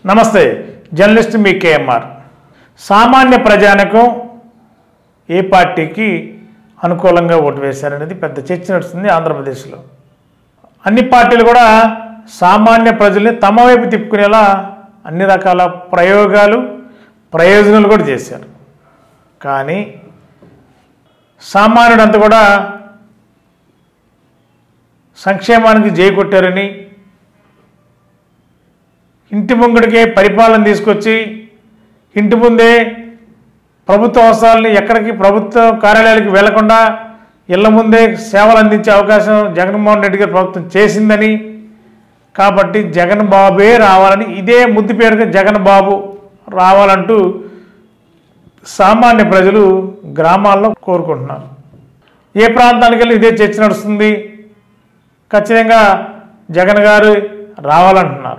నమస్తే, జర్నలిస్ట్ మీ కేఎంఆర్. సామాన్య ప్రజానికం ఏ పార్టీకి అనుకూలంగా ఓటు వేశారనేది పెద్ద చర్చ నడుస్తుంది ఆంధ్రప్రదేశ్లో. అన్ని పార్టీలు కూడా సామాన్య ప్రజల్ని తమ వైపు తిప్పుకునేలా అన్ని రకాల ప్రయోజనాలు కూడా చేశారు. కానీ సామాన్యుడంతా కూడా సంక్షేమానికి జై కొట్టారని, ఇంటి ముంగడికే పరిపాలన తీసుకొచ్చి ఇంటి ముందే ప్రభుత్వ అవసరాలని ఎక్కడికి ప్రభుత్వ కార్యాలయాలకు వెళ్లకుండా ఇళ్ల ముందే సేవలు అందించే అవకాశం జగన్మోహన్ రెడ్డి గారి ప్రభుత్వం చేసిందని, కాబట్టి జగన్ బాబే రావాలని, ఇదే ముద్దు పేరుగా జగన్ బాబు రావాలంటూ సామాన్య ప్రజలు గ్రామాల్లో కోరుకుంటున్నారు. ఏ ప్రాంతానికి వెళ్ళి ఇదే చర్చ నడుస్తుంది. ఖచ్చితంగా జగన్ గారు రావాలంటున్నారు.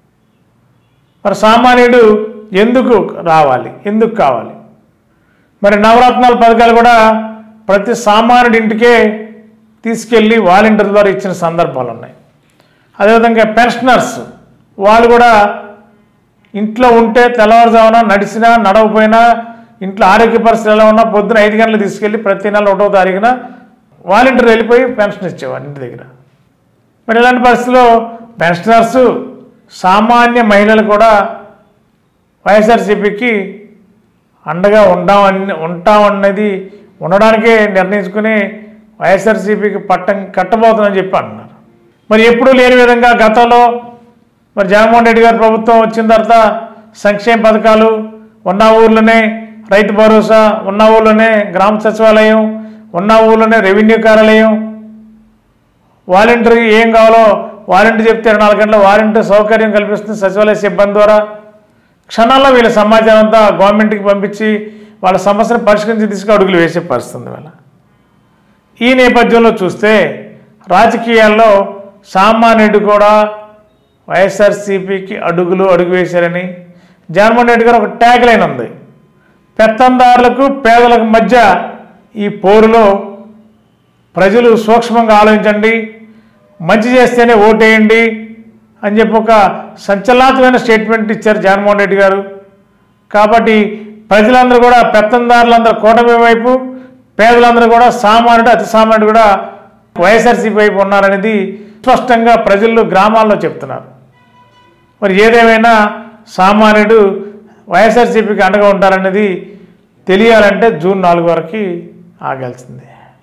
మరి సామాన్యుడు ఎందుకు రావాలి, ఎందుకు కావాలి? మరి నవరత్నాల పథకాలు కూడా ప్రతి సామాన్యుడి ఇంటికే తీసుకెళ్ళి వాలంటీర్ ద్వారా ఇచ్చిన సందర్భాలు ఉన్నాయి. అదేవిధంగా పెన్షనర్స్ వాళ్ళు కూడా ఇంట్లో ఉంటే తెల్లవారుజామున నడిచినా నడవపోయినా, ఇంట్లో ఆరోగ్య పరిస్థితులు ఎలా ఉన్నా పొద్దున 5 గంటలు తీసుకెళ్ళి ప్రతి నెల 1వ తారీఖున వాలంటీర్ వెళ్ళిపోయి పెన్షన్ ఇచ్చేవారు ఇంటి దగ్గర. మరి ఇలాంటి పరిస్థితుల్లో పెన్షనర్స్, సామాన్య మహిళలు కూడా వైఎస్ఆర్సీపీకి అండగా ఉంటామన్నది ఉండడానికే నిర్ణయించుకుని వైఎస్ఆర్సీపీకి పట్టం కట్టబోతుందని చెప్పి అంటున్నారు. మరి ఎప్పుడూ లేని విధంగా గతంలో మరి జగన్మోహన్ రెడ్డి గారి ప్రభుత్వం వచ్చిన తర్వాత సంక్షేమ పథకాలు, ఉన్న ఊర్లోనే రైతు భరోసా, ఉన్న ఊర్లోనే గ్రామ సచివాలయం, ఉన్న ఊర్లోనే రెవెన్యూ కార్యాలయం, వాలంటీర్కి ఏం కావాలో వాలంటీర్ చెప్తే 24 గంటల వాలంటీర్ సౌకర్యం కల్పిస్తుంది సచివాలయ సిబ్బంది ద్వారా. క్షణాల్లో వీళ్ళ సమాచారం అంతా గవర్నమెంట్కి పంపించి వాళ్ళ సమస్యను పరిష్కరించి తీసుకు అడుగులు వేసే పరిస్థితుంది వీళ్ళ. ఈ నేపథ్యంలో చూస్తే రాజకీయాల్లో సామాన్యుడు కూడా వైఎస్ఆర్సీపీకి అడుగు వేశారని జగన్మోహన్ రెడ్డి గారు ఒక ట్యాగ్ లైన్ ఉంది. పెత్తందారులకు పేదలకు మధ్య ఈ పోరులో ప్రజలు సూక్ష్మంగా ఆలోచించండి, మంచి చేస్తేనే ఓటేయండి అని చెప్పి ఒక సంచలనాత్మకమైన స్టేట్మెంట్ ఇచ్చారు జగన్మోహన్ రెడ్డి గారు. కాబట్టి ప్రజలందరూ కూడా పెత్తందారులందరూ కూటమి వైపు, పేదలందరూ కూడా సామాన్యుడు అతి సామాన్యుడు కూడా వైఎస్ఆర్సీపీ వైపు ఉన్నారనేది స్పష్టంగా ప్రజలు గ్రామాల్లో చెప్తున్నారు. మరి ఏదేమైనా సామాన్యుడు వైఎస్ఆర్సీపీకి అండగా ఉంటారనేది తెలియాలంటే జూన్ 4 వరకు ఆగాల్సిందే.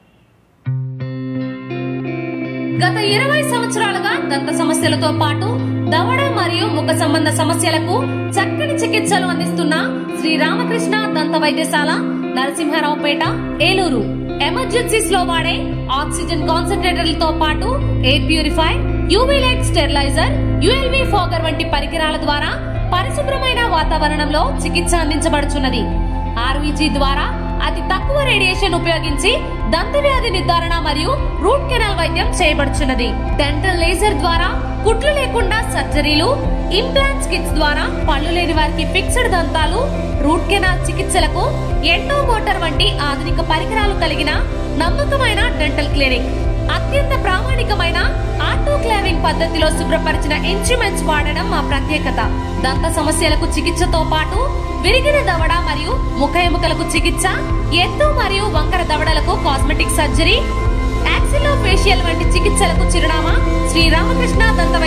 గత 20 సంవత్సరాలుగా దంత సమస్యలతో పాటు దవడ మరియు ముఖ సంబంధ సమస్యలకు చక్కని చికిత్సలు అందిస్తున్న శ్రీ రామకృష్ణ దంత వైద్యశాల, నరసింహారావుపేట, ఏలూరు. ఎమర్జెన్సీస్ లో వాడే ఆక్సిజన్ కాన్సంట్రేటర్లతో పాటు air purify, UV light steriliser, ULV fogger వంటి పరికరాల ద్వారా పరిశుభ్రమైన వాతావరణంలో చికిత్స అందించబడుచున్నది. ఆర్వీజీ ద్వారా అతి తక్కువ రేడియేషన్ ఉపయోగించి దంత వ్యాధి నిర్ధారణ మరియు రూట్ కెనాల్ వైద్యం చేయబడుచున్నది. డెంటల్ లేజర్ ద్వారా కుట్లు లేకుండా సర్జరీలు, ఇంప్లాంట్స్ కిట్స్ ద్వారా పళ్ళు లేని వారికి ఫిక్స్డ్ దంతాలు, రూట్ కెనాల్ చికిత్సలకు ఎండో మోటార్ వంటి ఆధునిక పరికరాలు కలిగిన నమ్మకమైన డెంటల్ క్లినిక్. అత్యంత ప్రామాణికమైన ఆటోక్లావింగ్ పద్ధతిలో శుభ్రపరిచిన ఇన్స్ట్రుమెంట్స్ వాడడం మా ప్రత్యేకత. దంత సమస్యలకు చికిత్సతో పాటు విరిగిన దవడ మరియు ముఖ ఎముకలకు చికిత్స, ఎత్తు మరియు వంకర దవడలకు కాస్మెటిక్ సర్జరీ, యాక్సిలో ఫేషియల్ వంటి చికిత్సలకు చిరునామా శ్రీ రామకృష్ణ దంత